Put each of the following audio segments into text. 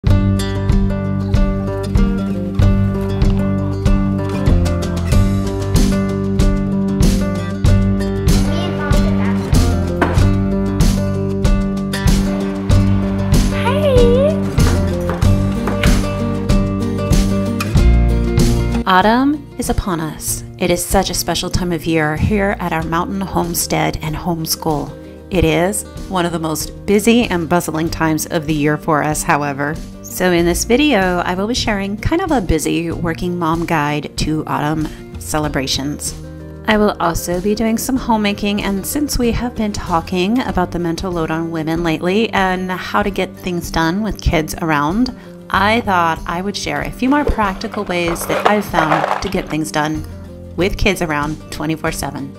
Autumn is upon us. It is such a special time of year here at our mountain homestead and homeschool. It is one of the most busy and bustling times of the year for us, however. So in this video, I will be sharing kind of a busy working mom guide to autumn celebrations. I will also be doing some homemaking, and since we have been talking about the mental load on women lately and how to get things done with kids around, I thought I would share a few more practical ways that I've found to get things done with kids around 24/7.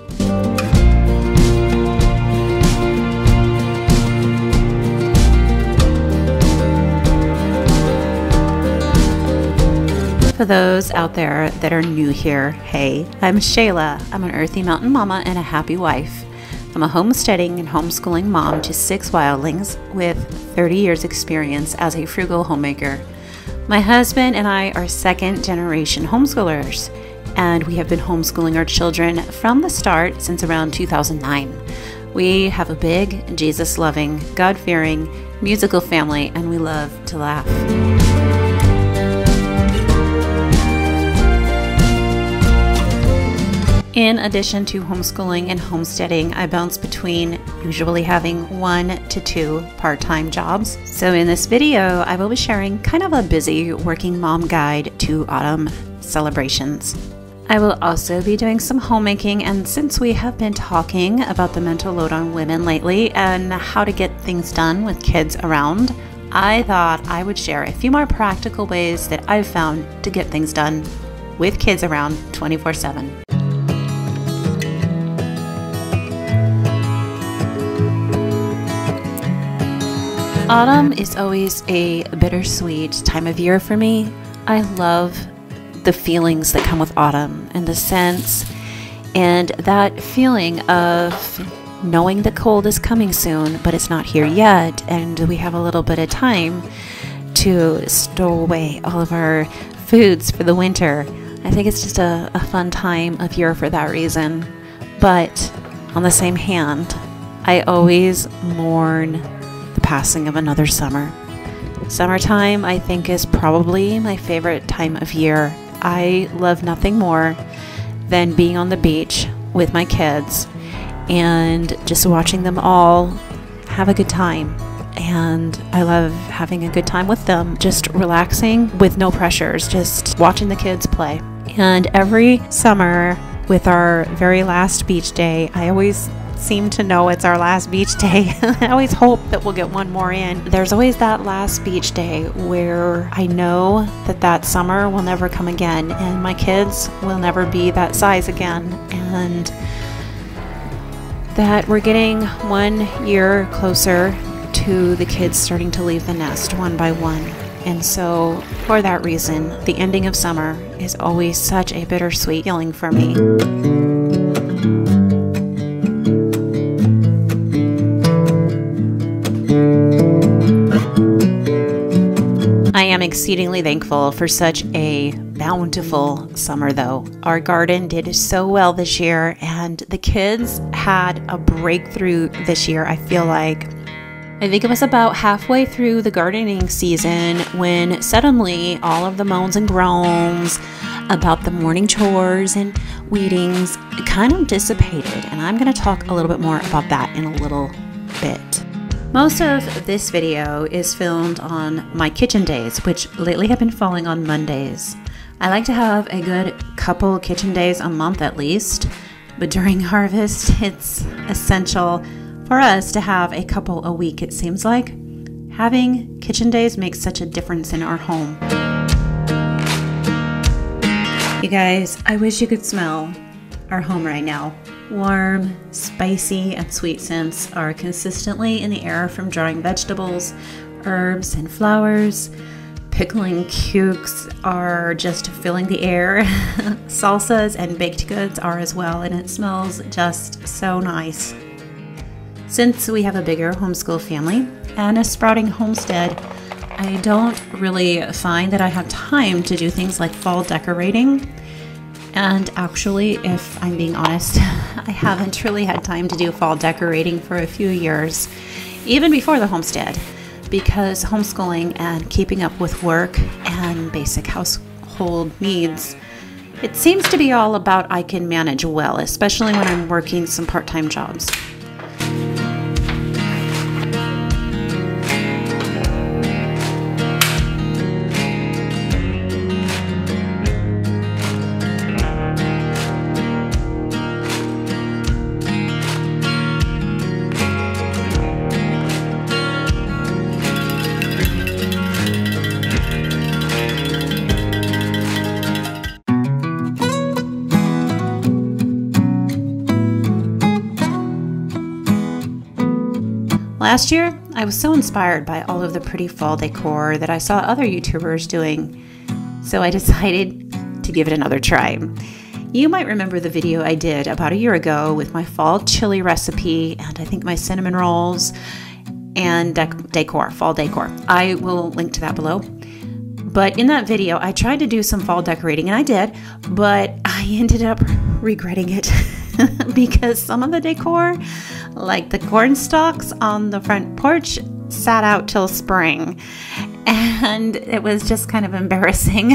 For those out there that are new here, hey, I'm Shayla. I'm an earthy mountain mama and a happy wife. I'm a homesteading and homeschooling mom to 6 wildlings with 30 years experience as a frugal homemaker. My husband and I are second generation homeschoolers, and we have been homeschooling our children from the start since around 2009. We have a big, Jesus-loving, God-fearing, musical family, and we love to laugh. In addition to homeschooling and homesteading, I bounce between usually having 1 to 2 part-time jobs. So in this video, I will be sharing kind of a busy working mom guide to autumn celebrations. I will also be doing some homemaking, and since we have been talking about the mental load on women lately and how to get things done with kids around, I thought I would share a few more practical ways that I've found to get things done with kids around 24/7. Autumn is always a bittersweet time of year for me. I love the feelings that come with autumn and the scents and that feeling of knowing the cold is coming soon, but it's not here yet, and we have a little bit of time to stow away all of our foods for the winter. I think it's just a fun time of year for that reason. But on the same hand, I always mourn the passing of another summer. Summertime, I think, is probably my favorite time of year. I love nothing more than being on the beach with my kids and just watching them all have a good time. And I love having a good time with them, just relaxing with no pressures, just watching the kids play. And every summer with our very last beach day, I always seem to know it's our last beach day. I always hope that we'll get one more in. There's always that last beach day where I know that that summer will never come again, and my kids will never be that size again, and that we're getting 1 year closer to the kids starting to leave the nest one by one. And so for that reason, the ending of summer is always such a bittersweet feeling for me. I am exceedingly thankful for such a bountiful summer, though. Our garden did so well this year, and the kids had a breakthrough this year, I feel like. I think it was about halfway through the gardening season when suddenly all of the moans and groans about the morning chores and weedings kind of dissipated, and I'm going to talk a little bit more about that in a little bit. Most of this video is filmed on my kitchen days, which lately have been falling on Mondays. I like to have a good couple kitchen days a month at least, but during harvest, it's essential for us to have a couple a week, it seems like. Having kitchen days makes such a difference in our home. You guys, I wish you could smell our home right now. Warm, spicy, and sweet scents are consistently in the air from drying vegetables, herbs, and flowers. Pickling cukes are just filling the air. Salsas and baked goods are as well, and it smells just so nice. Since we have a bigger homeschool family and a sprouting homestead, I don't really find that I have time to do things like fall decorating. And actually, if I'm being honest, I haven't really had time to do fall decorating for a few years, even before the homestead, because homeschooling and keeping up with work and basic household needs, it seems to be all about I can manage well, especially when I'm working some part-time jobs. Last year, I was so inspired by all of the pretty fall decor that I saw other YouTubers doing, so I decided to give it another try. You might remember the video I did about a year ago with my fall chili recipe and I think my cinnamon rolls and fall decor. I will link to that below. But in that video, I tried to do some fall decorating, and I did, but I ended up regretting it because some of the decor, like the corn stalks on the front porch, sat out till spring, and it was just kind of embarrassing.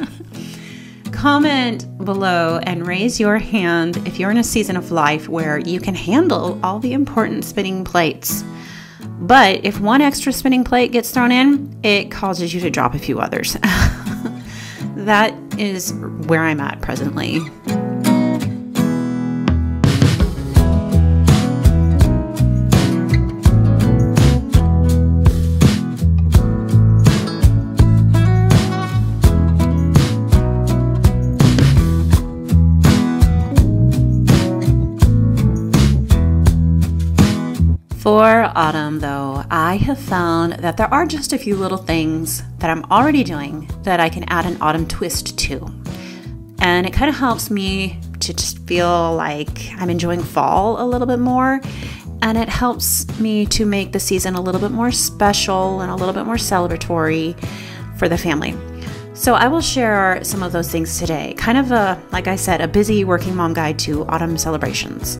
Comment below and raise your hand if you're in a season of life where you can handle all the important spinning plates. But if one extra spinning plate gets thrown in, it causes you to drop a few others. That is where I'm at presently. For autumn, though, I have found that there are just a few little things that I'm already doing that I can add an autumn twist to. And it kind of helps me to just feel like I'm enjoying fall a little bit more. And it helps me to make the season a little bit more special and a little bit more celebratory for the family. So I will share some of those things today. Kind of like I said, a busy working mom guide to autumn celebrations.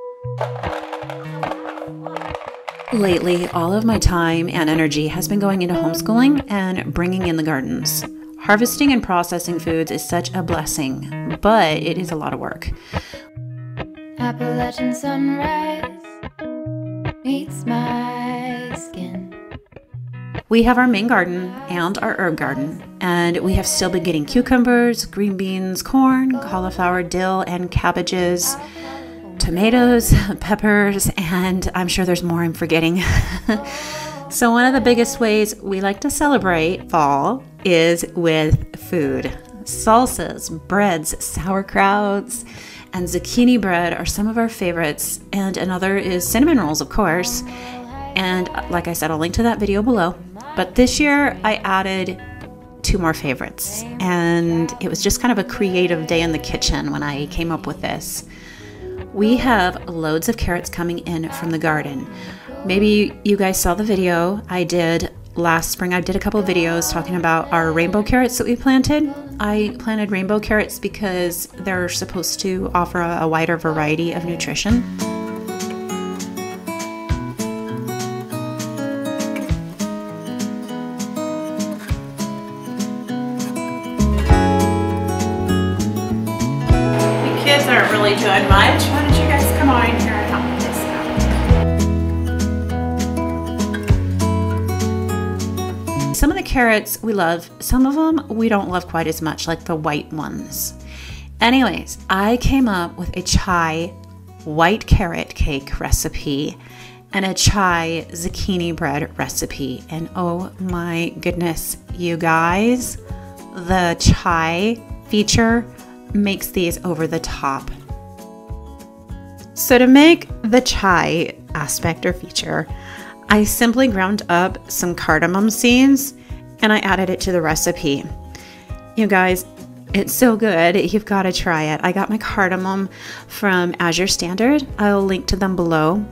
Lately, all of my time and energy has been going into homeschooling and bringing in the gardens. Harvesting and processing foods is such a blessing, but it is a lot of work. Appalachian sunrise meets my skin. We have our main garden and our herb garden, and we have still been getting cucumbers, green beans, corn, cauliflower, dill, and cabbages, tomatoes, peppers, and I'm sure there's more I'm forgetting. So one of the biggest ways we like to celebrate fall is with food. Salsas, breads, sauerkrauts, and zucchini bread are some of our favorites, and another is cinnamon rolls, of course. And like I said, I'll link to that video below. But this year I added 2 more favorites, and it was just kind of a creative day in the kitchen when I came up with this. We have loads of carrots coming in from the garden. Maybe you guys saw the video I did last spring. I did a couple of videos talking about our rainbow carrots that we planted. I planted rainbow carrots because they're supposed to offer a wider variety of nutrition. The kids aren't really doing much. Why don't you guys come on in here and help me this out? Some of the carrots we love, some of them we don't love quite as much, like the white ones. Anyways, I came up with a chai white carrot cake recipe and a chai zucchini bread recipe. And oh my goodness, you guys, the chai feature makes these over the top. So to make the chai aspect or feature, I simply ground up some cardamom seeds and I added it to the recipe. You guys, it's so good. You've got to try it. I got my cardamom from Azure Standard. I'll link to them below.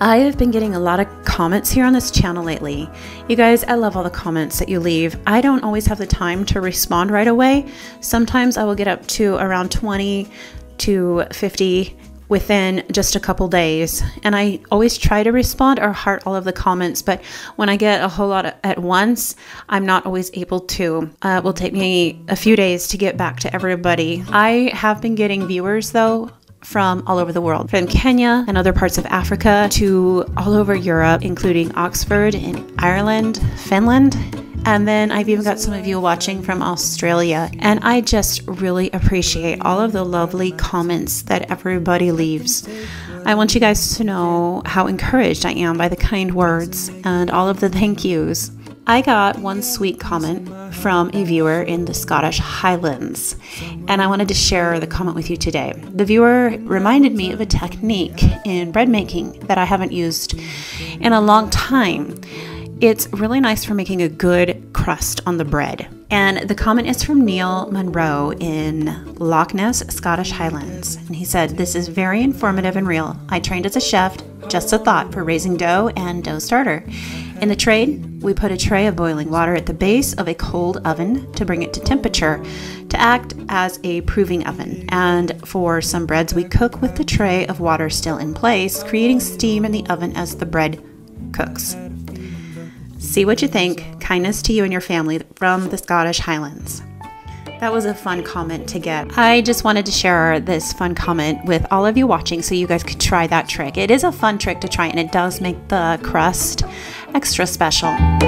I have been getting a lot of comments here on this channel lately. You guys, I love all the comments that you leave. I don't always have the time to respond right away. Sometimes I will get up to around 20 to 50 within just a couple days, and I always try to respond or heart all of the comments, but when I get a whole lot at once, I'm not always able to. It will take me a few days to get back to everybody. I have been getting viewers though from all over the world, from Kenya and other parts of Africa to all over Europe, including Oxford and Ireland, Finland. And then I've even got some of you watching from Australia. And I just really appreciate all of the lovely comments that everybody leaves. I want you guys to know how encouraged I am by the kind words and all of the thank yous. I got one sweet comment from a viewer in the Scottish Highlands, and I wanted to share the comment with you today. The viewer reminded me of a technique in bread making that I haven't used in a long time. It's really nice for making a good crust on the bread. And the comment is from Neil Monroe in Loch Ness, Scottish Highlands. And he said, "This is very informative and real. I trained as a chef, just a thought for raising dough and dough starter. In the trade, we put a tray of boiling water at the base of a cold oven to bring it to temperature to act as a proving oven. And for some breads, we cook with the tray of water still in place, creating steam in the oven as the bread cooks." See what you think. Kindness to you and your family from the Scottish Highlands. That was a fun comment to get. I just wanted to share this fun comment with all of you watching so you guys could try that trick. It is a fun trick to try, and it does make the crust extra special.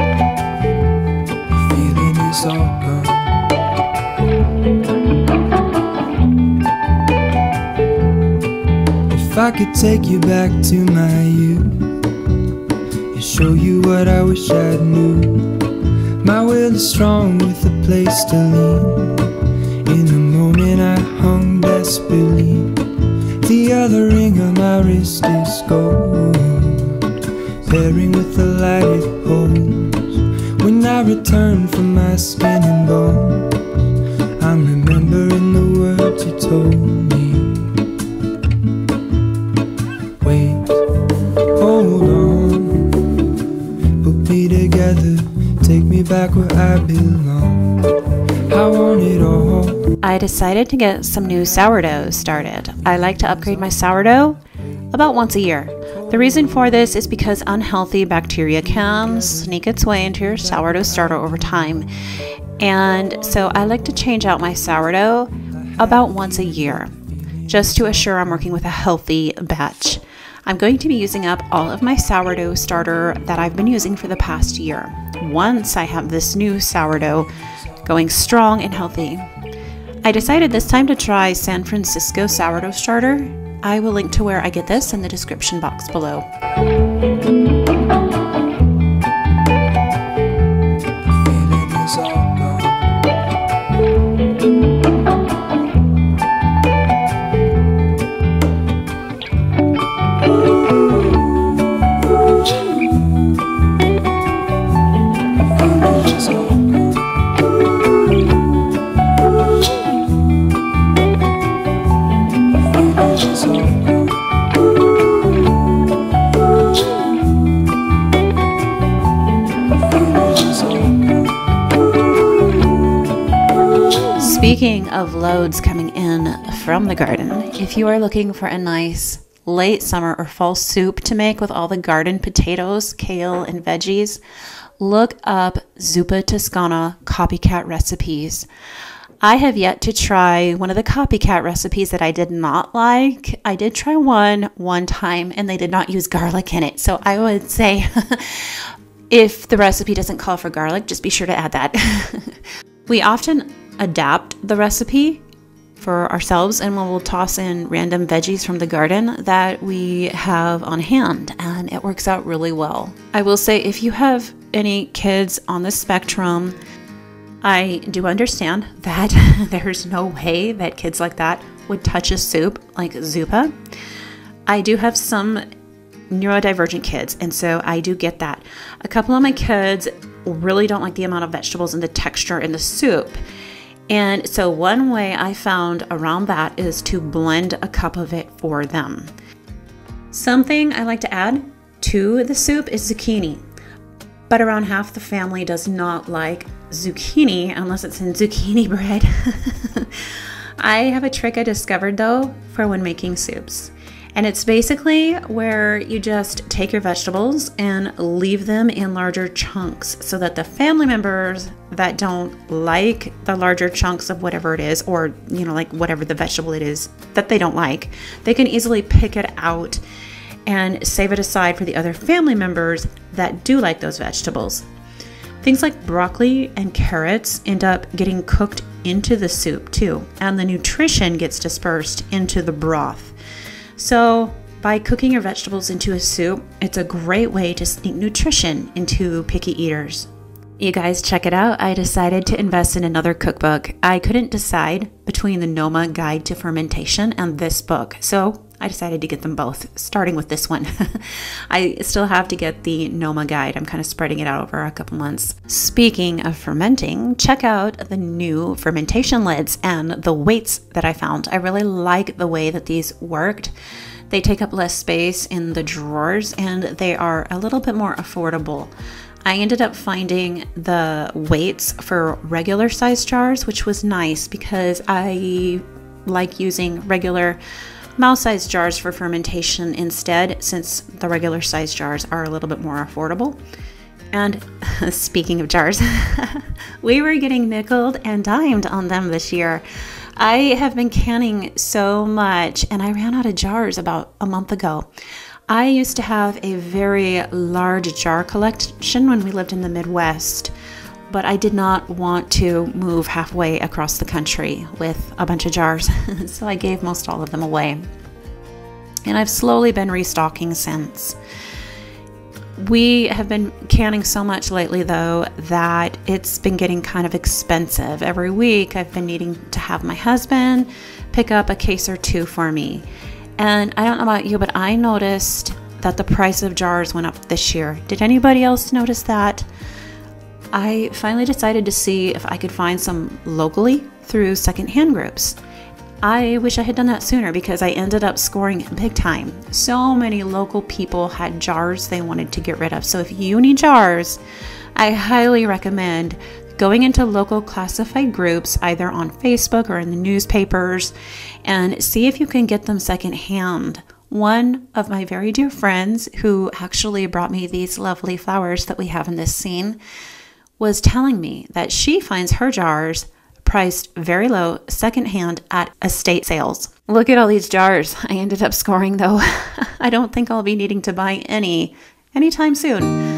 Feeling is all gone. If I could take you back to my youth, show you what I wish I knew. My will is strong with a place to lean. In the moment I hung desperately. The other ring on my wrist is gold, pairing with the light it holds. When I return from my skin and bones, I'm remembering the words you told me. Wait, hold on, together, take me back where I belong. I want it all. I decided to get some new sourdough started. I like to upgrade my sourdough about once a year. The reason for this is because unhealthy bacteria can sneak its way into your sourdough starter over time. And so I like to change out my sourdough about once a year, just to assure I'm working with a healthy batch. I'm going to be using up all of my sourdough starter that I've been using for the past year. Once I have this new sourdough going strong and healthy, I decided this time to try San Francisco sourdough starter. I will link to where I get this in the description box below. Speaking of loads coming in from the garden, if you are looking for a nice late summer or fall soup to make with all the garden potatoes, kale, and veggies, look up Zuppa Toscana copycat recipes. I have yet to try one of the copycat recipes that I did not like. I did try one time and they did not use garlic in it. So I would say if the recipe doesn't call for garlic, just be sure to add that. We often adapt the recipe for ourselves, and we'll toss in random veggies from the garden that we have on hand, and it works out really well. I will say, if you have any kids on the spectrum, I do understand that there's no way that kids like that would touch a soup like Zuppa. I do have some neurodivergent kids, and so I do get that. A couple of my kids really don't like the amount of vegetables and the texture in the soup. And so one way I found around that is to blend a cup of it for them. Something I like to add to the soup is zucchini, but around half the family does not like zucchini unless it's in zucchini bread. I have a trick I discovered though for when making soups. And it's basically where you just take your vegetables and leave them in larger chunks so that the family members that don't like the larger chunks of whatever it is, or, you know, like whatever the vegetable it is that they don't like, they can easily pick it out and save it aside for the other family members that do like those vegetables. Things like broccoli and carrots end up getting cooked into the soup too, and the nutrition gets dispersed into the broth. So by cooking your vegetables into a soup, it's a great way to sneak nutrition into picky eaters. You guys check it out. I decided to invest in another cookbook. I couldn't decide between the Noma Guide to Fermentation and this book, so I decided to get them both, starting with this one. I still have to get the Noma Guide. I'm kind of spreading it out over a couple months. Speaking of fermenting, check out the new fermentation lids and the weights that I found. I really like the way that these worked. They take up less space in the drawers and they are a little bit more affordable. I ended up finding the weights for regular size jars, which was nice because I like using regular mouse-sized jars for fermentation instead, since the regular size jars are a little bit more affordable. And speaking of jars, we were getting nickeled and dimed on them this year. I have been canning so much and I ran out of jars about a month ago. I used to have a very large jar collection when we lived in the Midwest, but I did not want to move halfway across the country with a bunch of jars, so I gave most all of them away. And I've slowly been restocking since. We have been canning so much lately though that it's been getting kind of expensive. Every week I've been needing to have my husband pick up a case or two for me. And I don't know about you, but I noticed that the price of jars went up this year. Did anybody else notice that? I finally decided to see if I could find some locally through secondhand groups. I wish I had done that sooner because I ended up scoring big time. So many local people had jars they wanted to get rid of. So if you need jars, I highly recommend going into local classified groups, either on Facebook or in the newspapers, and see if you can get them secondhand. One of my very dear friends, who actually brought me these lovely flowers that we have in this scene, was telling me that she finds her jars priced very low secondhand at estate sales. Look at all these jars I ended up scoring though. I don't think I'll be needing to buy any anytime soon.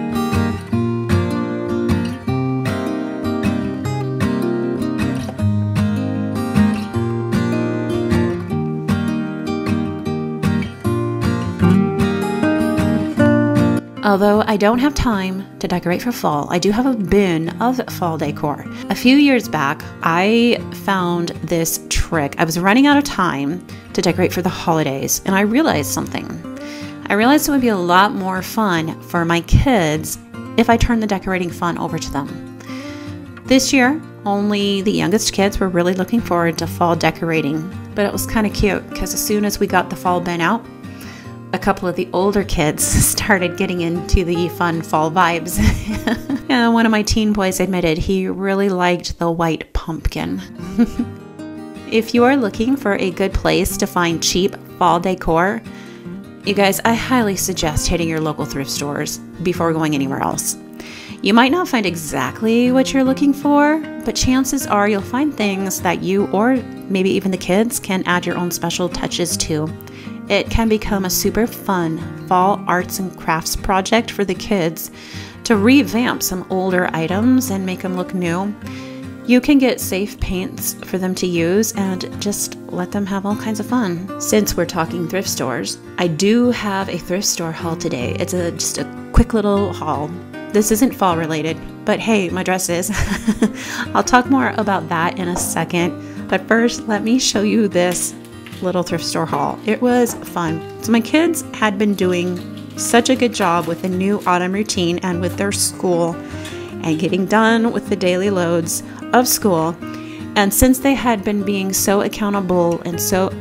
Although I don't have time to decorate for fall, I do have a bin of fall decor. A few years back, I found this trick. I was running out of time to decorate for the holidays, and I realized something. I realized it would be a lot more fun for my kids if I turned the decorating fun over to them. This year, only the youngest kids were really looking forward to fall decorating, but it was kind of cute because as soon as we got the fall bin out, a couple of the older kids started getting into the fun fall vibes. And one of my teen boys admitted he really liked the white pumpkin. If you are looking for a good place to find cheap fall decor, you guys, I highly suggest hitting your local thrift stores before going anywhere else. You might not find exactly what you're looking for, but chances are you'll find things that you, or maybe even the kids, can add your own special touches to. It can become a super fun fall arts and crafts project for the kids to revamp some older items and make them look new. You can get safe paints for them to use and just let them have all kinds of fun. Since we're talking thrift stores, I do have a thrift store haul today. It's just a quick little haul. This isn't fall related, but hey, my dress is. I'll talk more about that in a second, but first let me show you this little thrift store haul. It was fun. So my kids had been doing such a good job with the new autumn routine and with their school and getting done with the daily loads of school. And since they had been being so accountable and so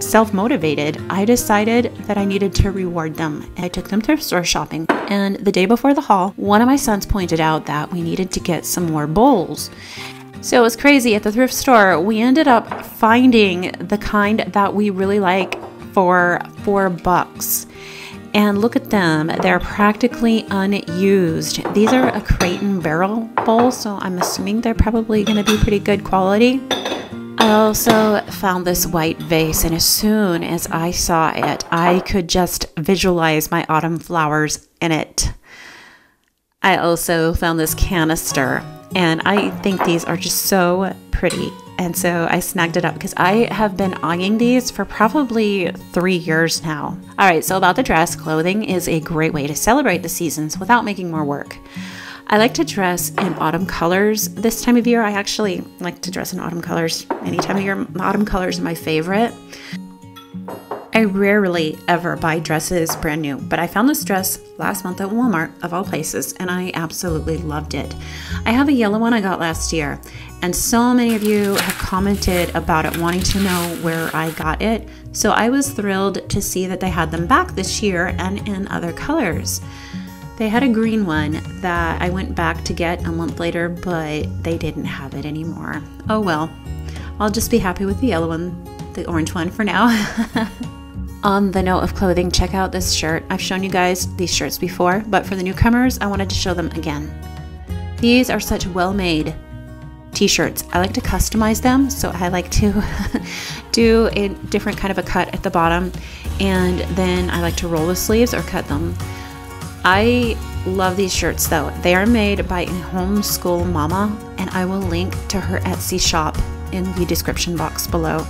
self-motivated, I decided that I needed to reward them. And I took them thrift store shopping. And the day before the haul, one of my sons pointed out that we needed to get some more bowls. So it was crazy. At the thrift store, we ended up finding the kind that we really like for $4. And look at them. They're practically unused. These are a crate and barrel bowl, so I'm assuming they're probably going to be pretty good quality. I also found this white vase, and as soon as I saw it, I could just visualize my autumn flowers in it. I also found this canister, and I think these are just so pretty. And so I snagged it up because I have been eyeing these for probably 3 years now. All right, so about the dress, clothing is a great way to celebrate the seasons without making more work. I like to dress in autumn colors this time of year. I actually like to dress in autumn colors any time of year. Autumn colors are my favorite. I rarely ever buy dresses brand new, but I found this dress last month at Walmart, of all places, and I absolutely loved it. I have a yellow one I got last year, and so many of you have commented about it, wanting to know where I got it. So I was thrilled to see that they had them back this year and in other colors. They had a green one that I went back to get a month later, but they didn't have it anymore. Oh well, I'll just be happy with the yellow one, the orange one for now. On the note of clothing, check out this shirt. I've shown you guys these shirts before, but for the newcomers, I wanted to show them again. These are such well-made t-shirts. I like to customize them, so I like to do a different kind of a cut at the bottom, and then I like to roll the sleeves or cut them. I love these shirts though. They are made by a homeschool mama, and I will link to her Etsy shop in the description box below.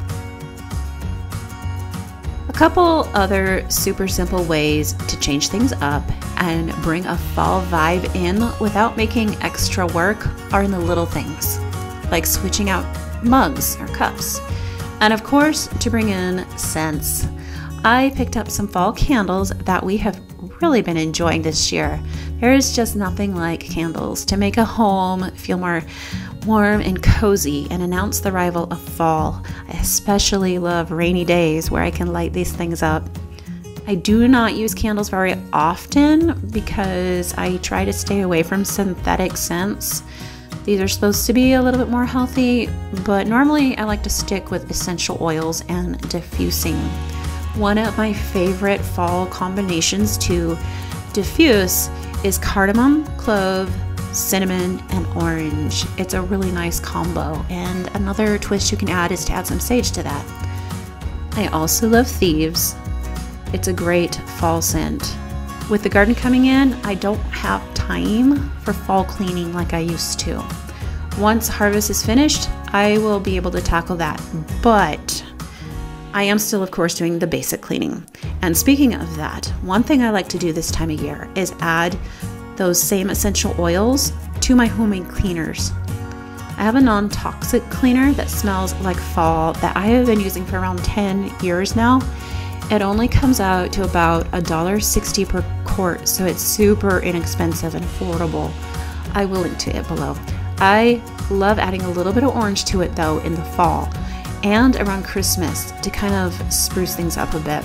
A couple other super simple ways to change things up and bring a fall vibe in without making extra work are in the little things, like switching out mugs or cups. And of course, to bring in scents. I picked up some fall candles that we have really been enjoying this year. There is just nothing like candles to make a home feel more warm and cozy and announce the arrival of fall. I especially love rainy days where I can light these things up. I do not use candles very often because I try to stay away from synthetic scents. These are supposed to be a little bit more healthy, but normally I like to stick with essential oils and diffusing. One of my favorite fall combinations to diffuse is cardamom, clove, cinnamon, and orange. It's a really nice combo, and another twist you can add is to add some sage to that. I also love Thieves. It's a great fall scent. With the garden coming in, I don't have time for fall cleaning like I used to. Once harvest is finished, I will be able to tackle that, but I am still, of course, doing the basic cleaning. And speaking of that, one thing I like to do this time of year is add those same essential oils to my homemade cleaners. I have a non-toxic cleaner that smells like fall that I have been using for around 10 years now. It only comes out to about $1.60 per quart, so it's super inexpensive and affordable. I will link to it below. I love adding a little bit of orange to it though in the fall and around Christmas to kind of spruce things up a bit.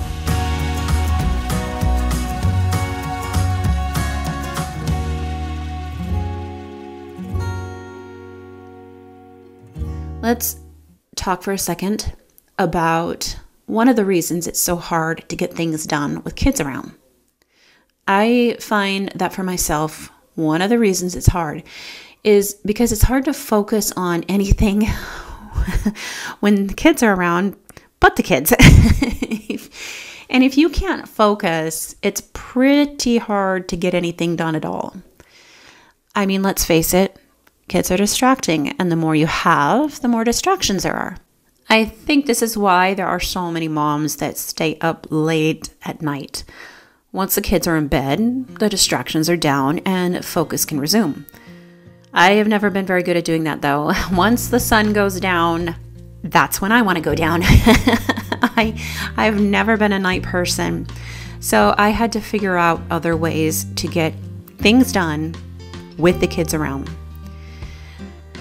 Let's talk for a second about one of the reasons it's so hard to get things done with kids around. I find that for myself, one of the reasons it's hard is because it's hard to focus on anything when the kids are around, but the kids. And if you can't focus, it's pretty hard to get anything done at all. I mean, let's face it, kids are distracting, and the more you have, the more distractions there are. I think this is why there are so many moms that stay up late at night. Once the kids are in bed, the distractions are down and focus can resume. I have never been very good at doing that though. Once the sun goes down, that's when I want to go down. I've never been a night person. So I had to figure out other ways to get things done with the kids around.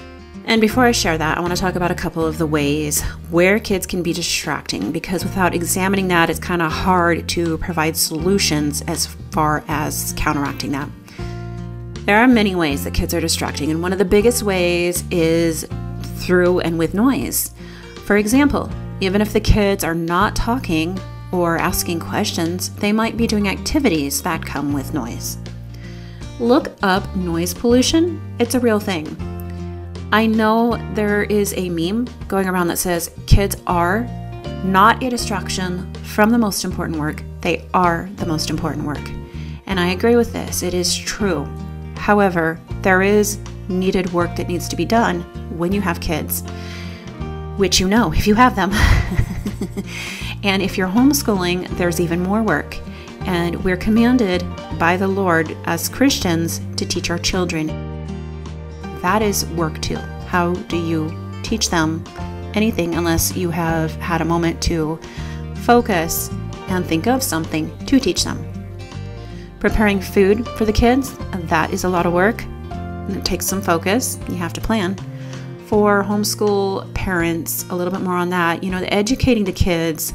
And before I share that, I want to talk about a couple of the ways where kids can be distracting, because without examining that, it's kind of hard to provide solutions as far as counteracting that. There are many ways that kids are distracting, and one of the biggest ways is through and with noise. For example, even if the kids are not talking or asking questions, they might be doing activities that come with noise. Look up noise pollution. It's a real thing. I know there is a meme going around that says kids are not a distraction from the most important work. They are the most important work. And I agree with this. It is true. However, there is needed work that needs to be done when you have kids, which you know if you have them. And if you're homeschooling, there's even more work. And we're commanded by the Lord as Christians to teach our children. That is work too. How do you teach them anything unless you have had a moment to focus and think of something to teach them? Preparing food for the kids, that is a lot of work. It takes some focus. You have to plan. For homeschool parents, a little bit more on that. Educating the kids,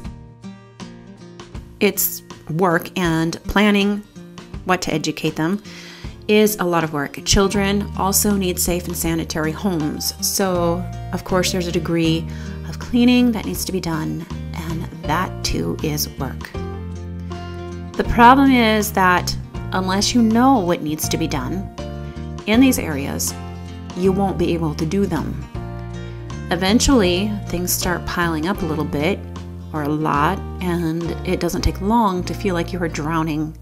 it's work, and planning what to educate them is a lot of work. Children also need safe and sanitary homes. So, of course, there's a degree of cleaning that needs to be done, and that too is work. The problem is that unless you know what needs to be done in these areas, you won't be able to do them. Eventually, things start piling up a little bit or a lot, and it doesn't take long to feel like you are drowning.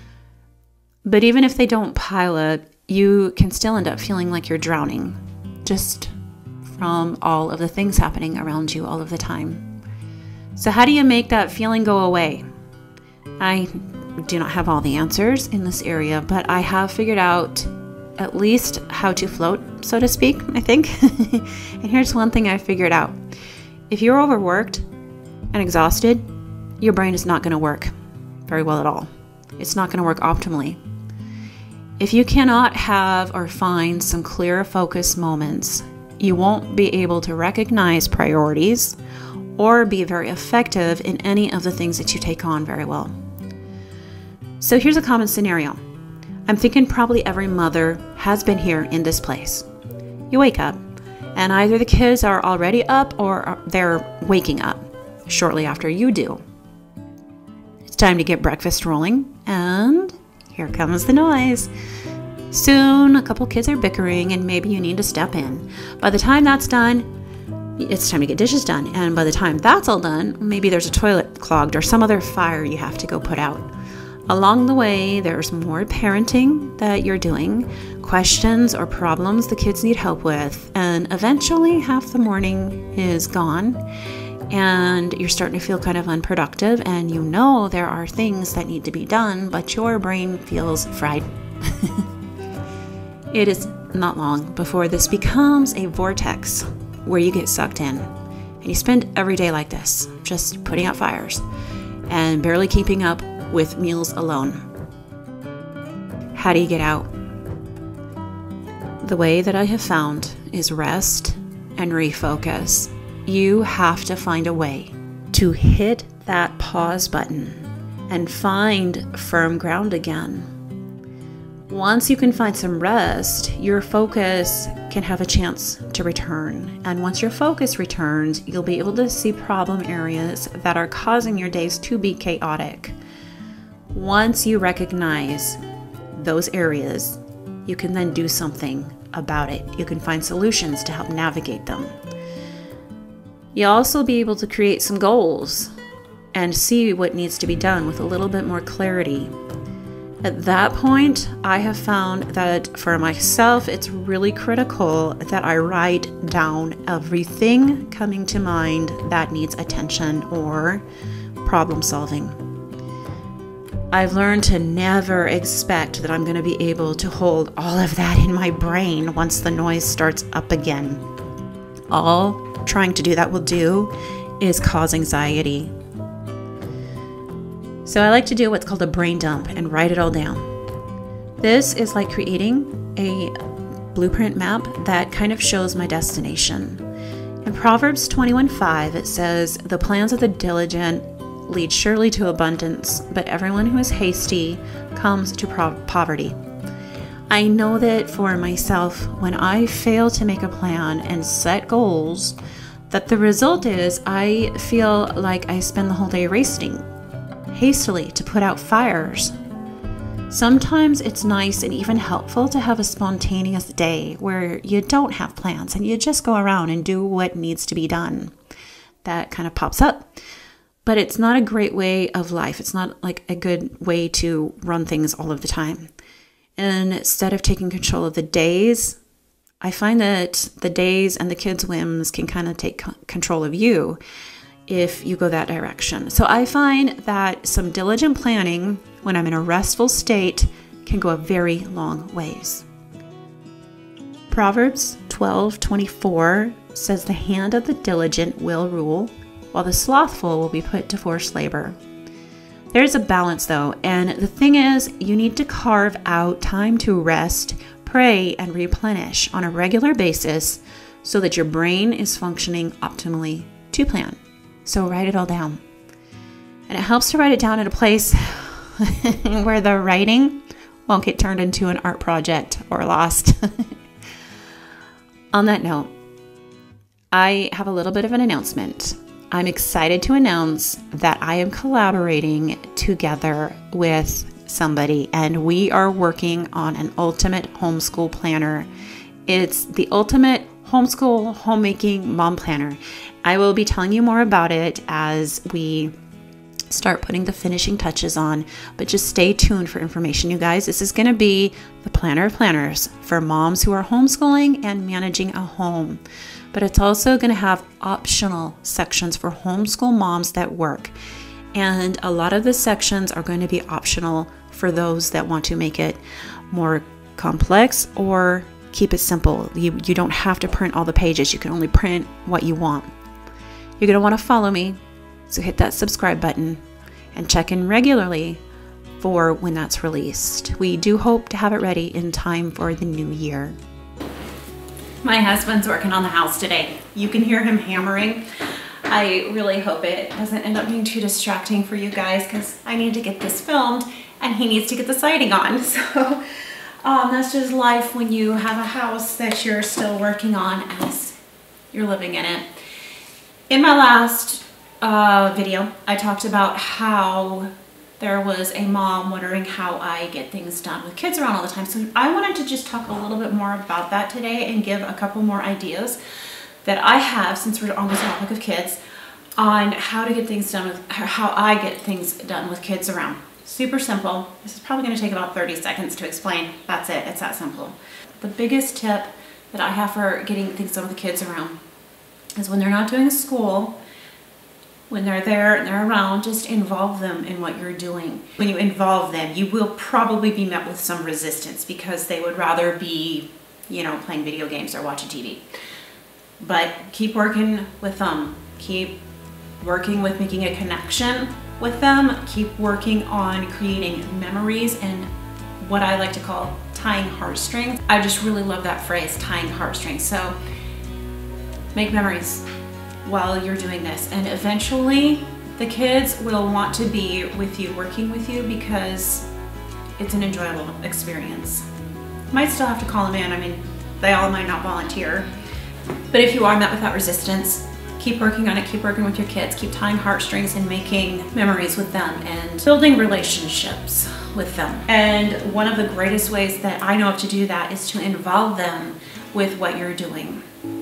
But even if they don't pile up, you can still end up feeling like you're drowning, just from all of the things happening around you all of the time. So how do you make that feeling go away? I do not have all the answers in this area, but I have figured out at least how to float, so to speak, I think. And here's one thing I figured out. If you're overworked and exhausted, your brain is not going to work very well at all. It's not going to work optimally. If you cannot have or find some clear focus moments, you won't be able to recognize priorities or be very effective in any of the things that you take on very well. So here's a common scenario. I'm thinking probably every mother has been here in this place. You wake up, and either the kids are already up or they're waking up shortly after you do. It's time to get breakfast rolling, and here comes the noise. Soon, a couple kids are bickering, and maybe you need to step in. By the time that's done, it's time to get dishes done. And by the time that's all done, maybe there's a toilet clogged or some other fire you have to go put out. Along the way, there's more parenting that you're doing, questions or problems the kids need help with, and eventually half the morning is gone, and you're starting to feel kind of unproductive, and you know there are things that need to be done, but your brain feels fried. It is not long before this becomes a vortex where you get sucked in, and you spend every day like this, just putting out fires and barely keeping up with meals alone. How do you get out? The way that I have found is rest and refocus. You have to find a way to hit that pause button and find firm ground again. Once you can find some rest, your focus can have a chance to return. And once your focus returns, you'll be able to see problem areas that are causing your days to be chaotic. Once you recognize those areas, you can then do something about it. You can find solutions to help navigate them. You'll also be able to create some goals and see what needs to be done with a little bit more clarity. At that point, I have found that for myself, it's really critical that I write down everything coming to mind that needs attention or problem solving. I've learned to never expect that I'm going to be able to hold all of that in my brain once the noise starts up again. All trying to do that will do is cause anxiety. So I like to do what's called a brain dump and write it all down. This is like creating a blueprint map that kind of shows my destination. In Proverbs 21:5, it says, "The plans of the diligent lead surely to abundance, but everyone who is hasty comes to poverty." I know that for myself, when I fail to make a plan and set goals, that the result is I feel like I spend the whole day racing hastily to put out fires. Sometimes it's nice and even helpful to have a spontaneous day where you don't have plans and you just go around and do what needs to be done. That kind of pops up. But it's not a great way of life. It's not like a good way to run things all of the time. And instead of taking control of the days, I find that the days and the kids' whims can kind of take control of you if you go that direction. So I find that some diligent planning when I'm in a restful state can go a very long ways. Proverbs 12:24 says, "The hand of the diligent will rule, while the slothful will be put to forced labor." There's a balance though, and the thing is, you need to carve out time to rest, pray, and replenish on a regular basis so that your brain is functioning optimally to plan. So write it all down. And it helps to write it down in a place where the writing won't get turned into an art project or lost. On that note, I have a little bit of an announcement. I'm excited to announce that I am collaborating together with somebody, and we are working on an ultimate homeschool planner. It's the ultimate homeschool homemaking mom planner. I will be telling you more about it as we start putting the finishing touches on, but just stay tuned for information, you guys. This is going to be the planner of planners for moms who are homeschooling and managing a home. But it's also going to have optional sections for homeschool moms that work. And a lot of the sections are going to be optional for those that want to make it more complex or keep it simple. You don't have to print all the pages. You can only print what you want. You're going to want to follow me, so hit that subscribe button and check in regularly for when that's released. We do hope to have it ready in time for the new year. My husband's working on the house today. You can hear him hammering. I really hope it doesn't end up being too distracting for you guys because I need to get this filmed and he needs to get the siding on. So that's just life when you have a house that you're still working on as you're living in it. In my last video, I talked about how there was a mom wondering how I get things done with kids around all the time. So I wanted to just talk a little bit more about that today and give a couple more ideas that I have, since we're on this topic of kids, on how to get things done with, how I get things done with kids around. Super simple. This is probably going to take about 30 seconds to explain. That's it. It's that simple. The biggest tip that I have for getting things done with the kids around is when they're not doing school, when they're there and they're around, just involve them in what you're doing. When you involve them, you will probably be met with some resistance because they would rather be, you know, playing video games or watching TV. But keep working with them. Keep working with making a connection with them. Keep working on creating memories and what I like to call tying heartstrings. I just really love that phrase, tying heartstrings. So make memories while you're doing this, and eventually the kids will want to be with you, working with you, because it's an enjoyable experience. You might still have to call them in. I mean, they all might not volunteer, but if you are met with that resistance, keep working on it, keep working with your kids, keep tying heartstrings and making memories with them and building relationships with them. And one of the greatest ways that I know of to do that is to involve them with what you're doing.